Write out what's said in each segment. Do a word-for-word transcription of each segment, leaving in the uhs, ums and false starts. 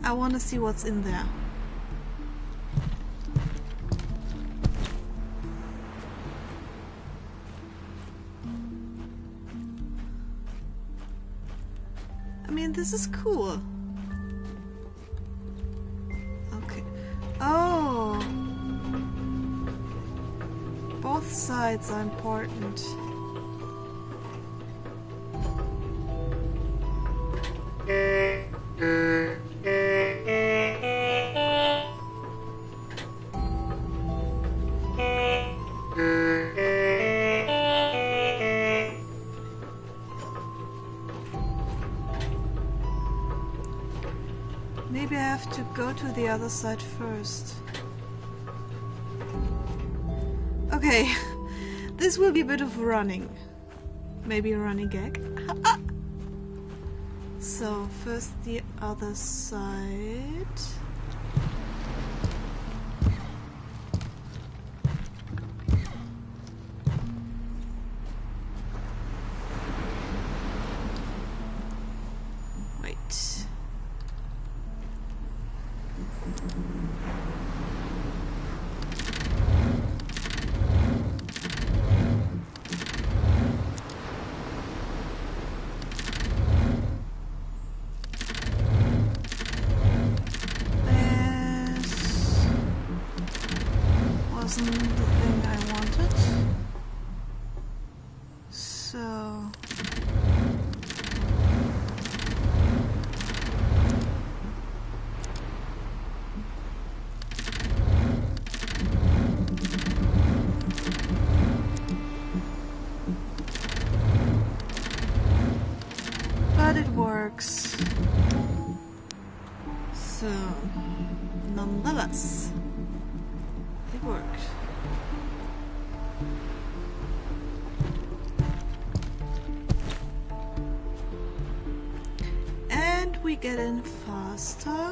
I want to see what's in there. I mean, this is cool. Okay. Oh! Both sides are important. Maybe I have to go to the other side first. Okay, this will be a bit of running. Maybe a running gag. So, first the other side. Wait. Wasn't the thing I wanted. So but it works. So nonetheless, it worked. And we get in faster.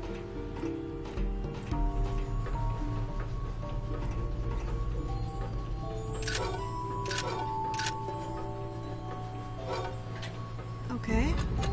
Okay.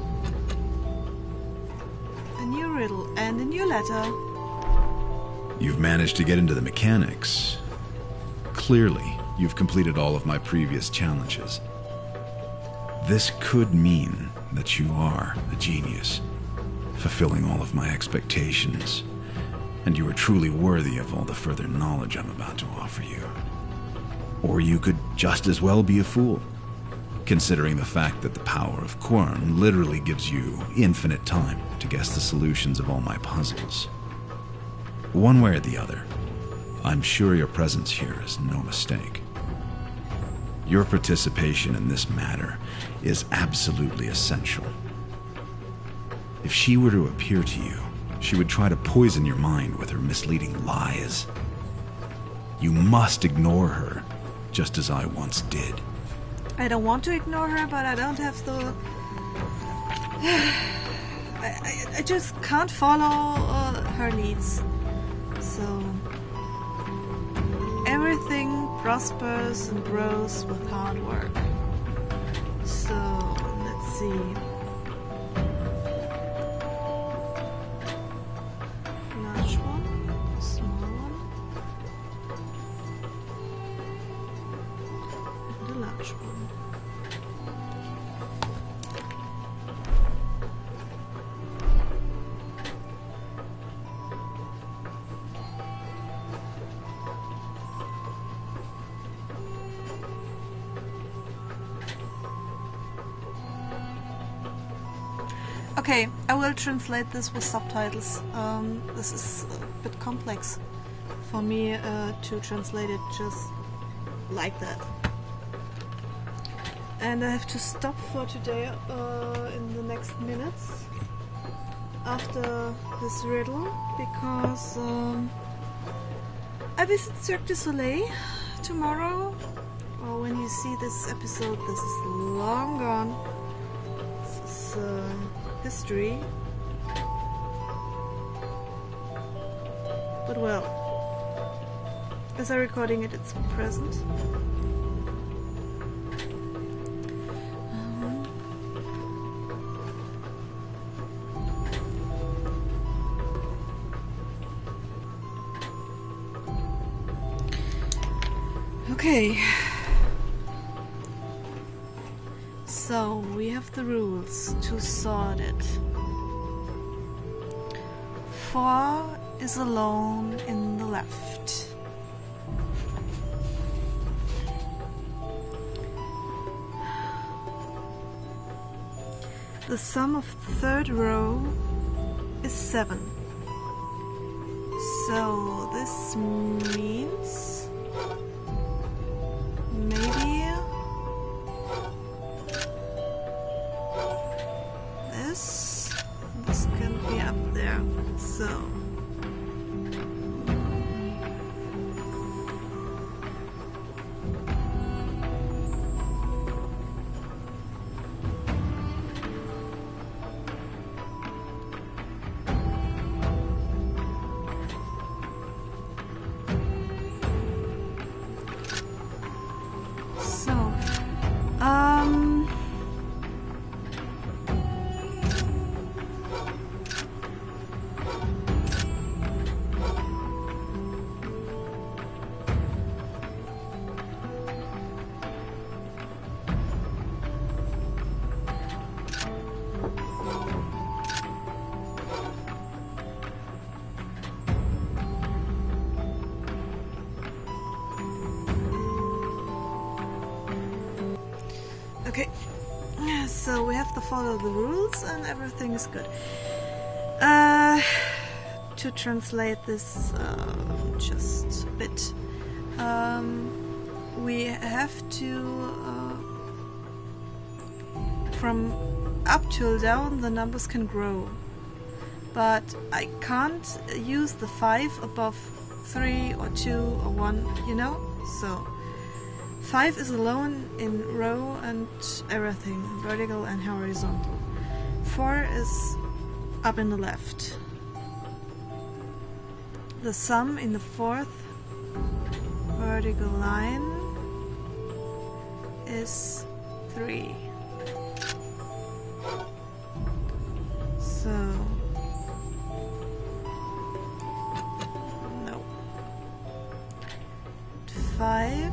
A new riddle and a new letter. You've managed to get into the mechanics. Clearly, you've completed all of my previous challenges. This could mean that you are a genius, fulfilling all of my expectations, and you are truly worthy of all the further knowledge I'm about to offer you. Or you could just as well be a fool, considering the fact that the power of Quern literally gives you infinite time to guess the solutions of all my puzzles. One way or the other, I'm sure your presence here is no mistake. Your participation in this matter is absolutely essential. If she were to appear to you, she would try to poison your mind with her misleading lies. You must ignore her, just as I once did. I don't want to ignore her, but I don't have the... I, I, I just can't follow uh, her leads. So... everything prospers and grows with hard work. So, let's see. Large one, small one, and a large one. Okay, I will translate this with subtitles. Um, this is a bit complex for me uh, to translate it just like that. And I have to stop for today uh, in the next minutes after this riddle, because um, I visit Cirque du Soleil tomorrow. Or when you see this episode, this is long gone. This is... Uh, history, but well, as I'm recording it, it's present. Um, Okay. So, we have the rules to sort it. Four is alone in the left. The sum of the third row is seven. So this means maybe this this can be up there. So okay, so we have to follow the rules and everything is good. Uh, to translate this uh, just a bit, um, we have to, uh, from up till down the numbers can grow, but I can't use the five above three or two or one, you know, so five is alone in row and everything, vertical and horizontal. Four is up in the left. The sum in the fourth vertical line is three. So no. Five.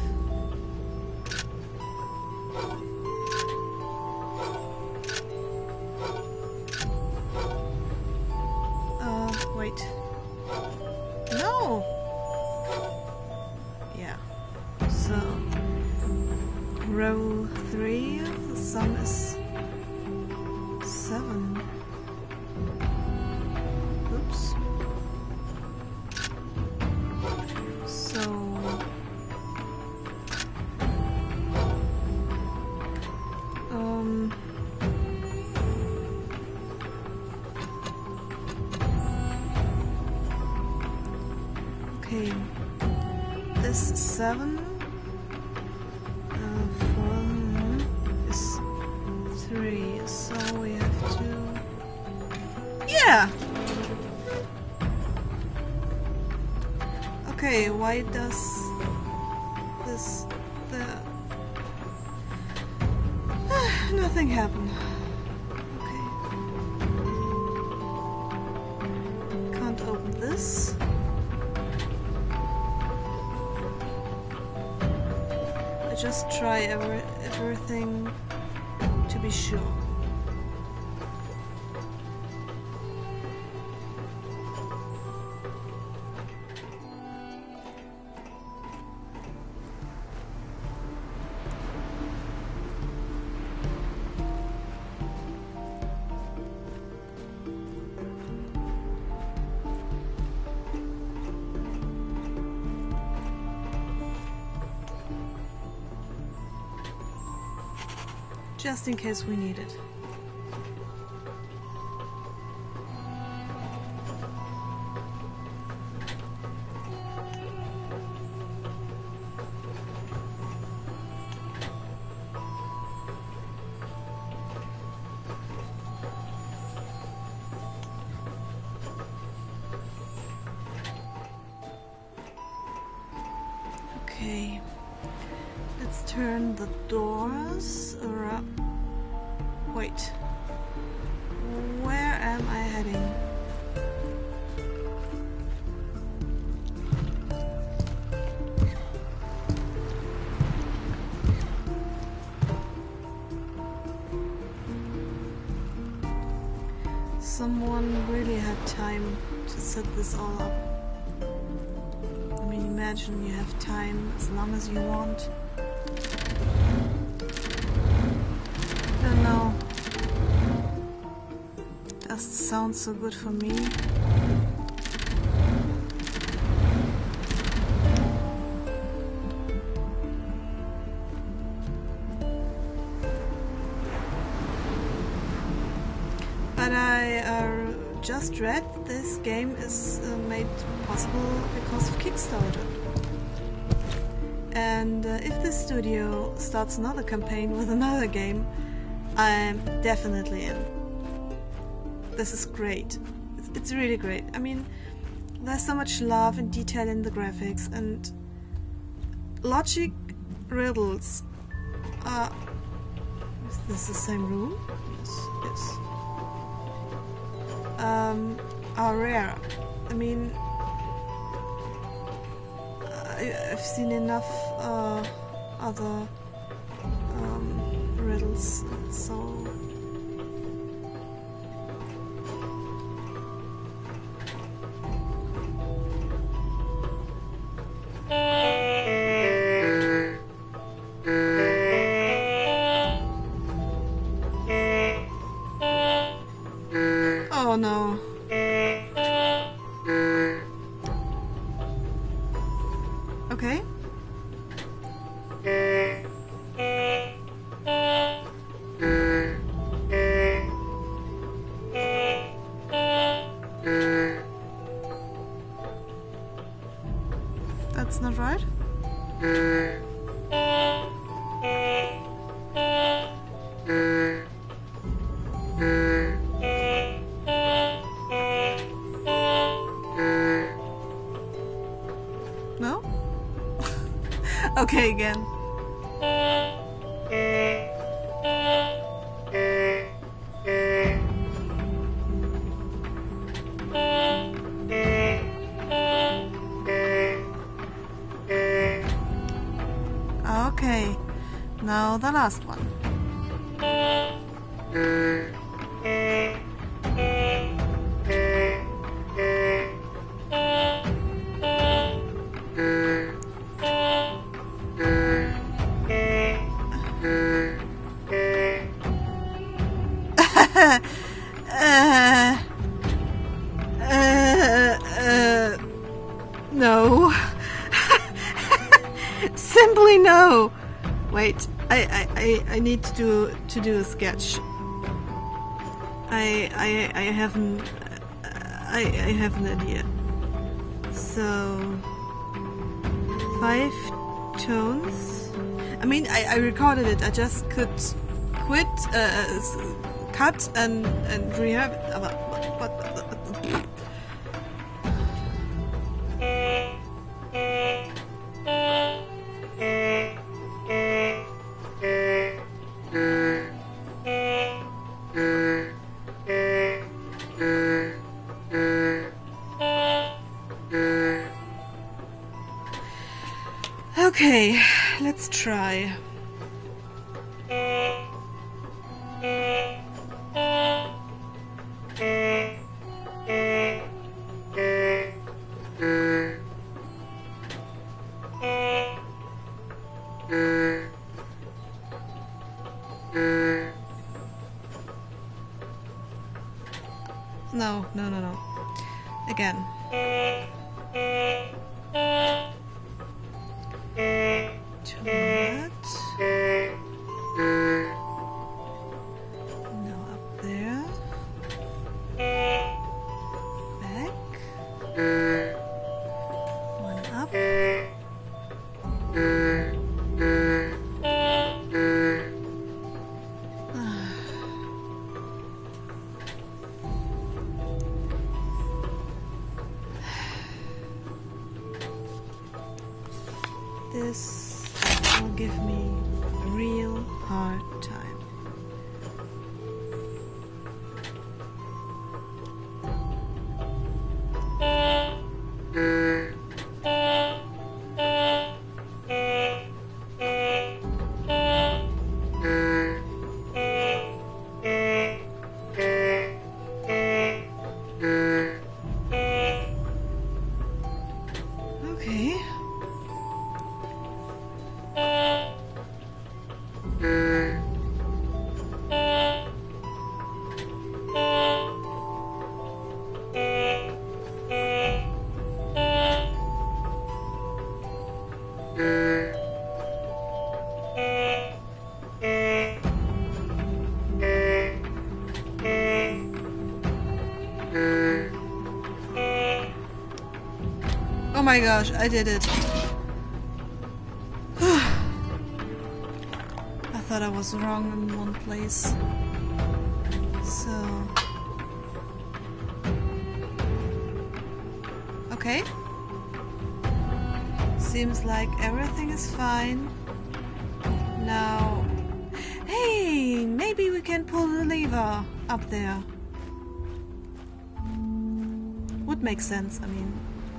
Wait. No! Yeah. So, row three, the sum is seven. Oops. So, um, okay, this seven uh, from is three, so we have to, yeah. Okay, why does this the nothing happen? Okay, can't open this. Just try every, everything to be sure. Just in case we need it. Okay, let's turn the doors around. Wait, where am I heading? someone really had time to set this all up. I mean, imagine you have time as long as you want. I don't know. Does it sound so good for me? But I uh, just read this game is uh, made possible because of Kickstarter. And uh, if the studio starts another campaign with another game, I'm definitely in. This is great. It's, it's really great. I mean, there's so much love and detail in the graphics, and logic riddles are... Is this the same room? Yes, yes. Um, are rare. I mean, I, I've seen enough uh, other um, riddles, so... Oh no. Okay. That's not right. No? Okay, again. Okay, now the last one. uh, uh, uh, no. Simply no. Wait, I, I, I, I need to do to do a sketch. I I I have an I I have an idea. So five tones. I mean, I, I recorded it. I just could quit, uh, cut, and and rehab it. But, but, but, okay, let's try. No, no, no, no. Again. Too much. No, up there. Back. One up. This will give me a real hard time. Oh my gosh, I did it. I thought I was wrong in one place. So... Okay. Seems like everything is fine. Now... Hey! Maybe we can pull the lever up there. Would make sense, I mean...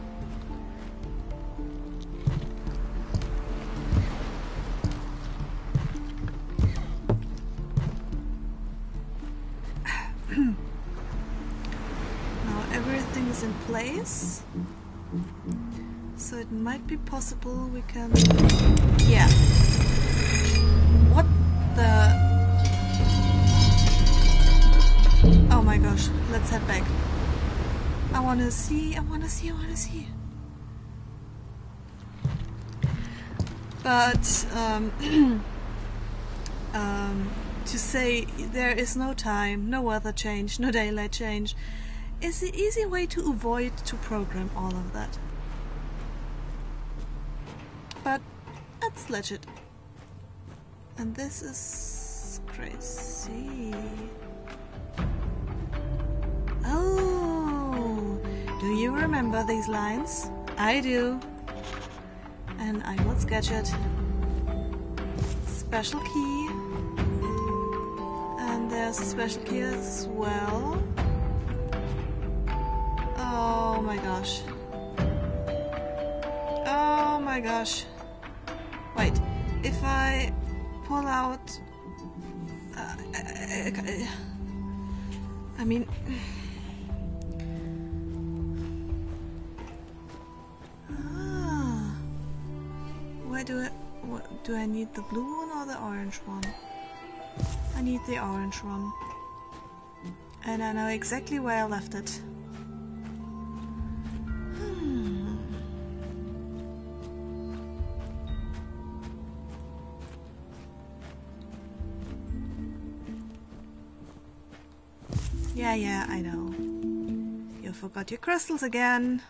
Now everything is in place, so it might be possible we can... Yeah. What the... Oh my gosh, let's head back. I wanna see, I wanna see, I wanna see. But, um... um... to say there is no time, no weather change, no daylight change is the easy way to avoid to program all of that. But that's legit. And this is crazy. Oh, do you remember these lines? I do. And I will sketch it. Special key. There's a special key as well. Oh my gosh. Oh my gosh. Wait, if I pull out... Uh, I, I, I mean... Ah, where do I... What, do I need the blue one or the orange one? I need the orange one. And I know exactly where I left it. Hmm. Yeah, yeah, I know. You forgot your crystals again.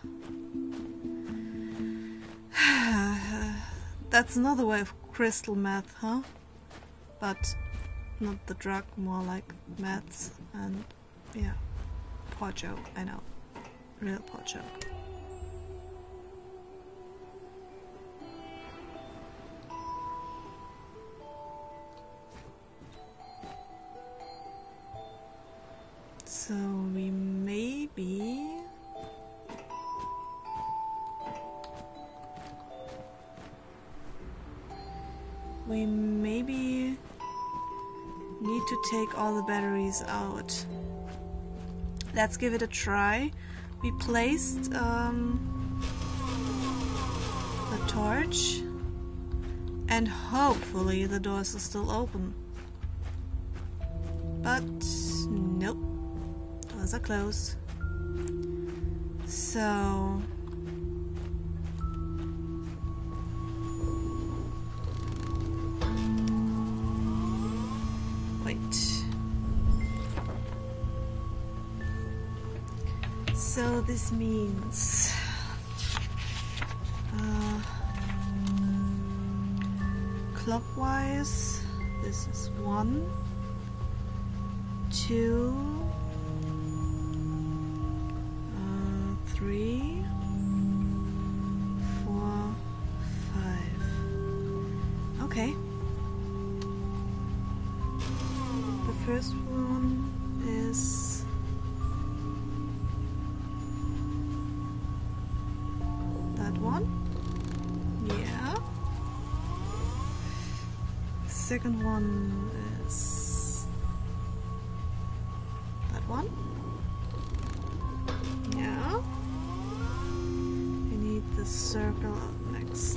That's another way of crystal meth, huh? But not the drug, more like meths and yeah, poor joke, I know, real poor joke. So we maybe we maybe need to take all the batteries out. Let's give it a try. We placed um, the torch and hopefully the doors are still open. But nope, doors are closed. So So this means uh, clockwise, this is one, two, uh, three, four, five. Okay. The first one is one. Yeah. Second one is that one. Yeah. We need the circle next.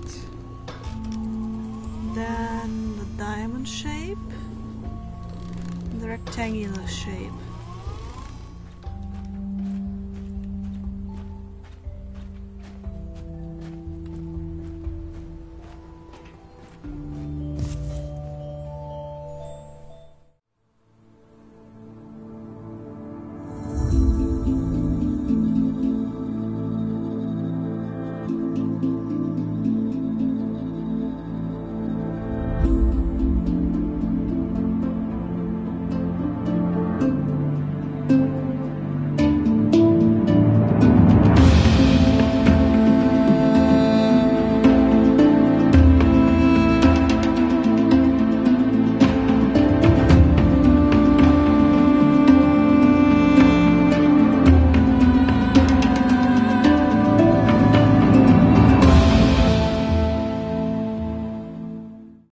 Then the diamond shape and the rectangular shape.